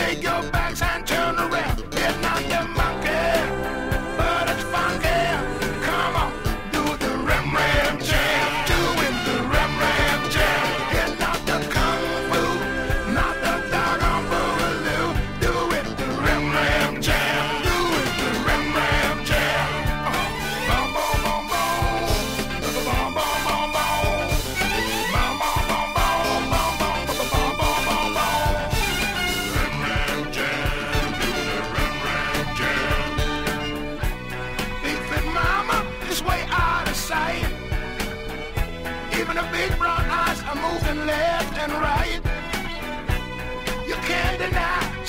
Shake your backs and turn around. It's not the monkey, but it's funky. Come on, do the ram ram jam. Doing the ram ram jam. It's not the kung fu, not the doggone boogaloo. Do it the ram ram jam. Do it the ram ram jam. Boom boom boom boom. Boom boom boom boom boom. Boom boom boom boom boom boom boom boom boom boom. Ram ram jam. Do the ram ram jam. Big fit mama is way out of sight. Even the big brown eyes are moving left and right. You can't deny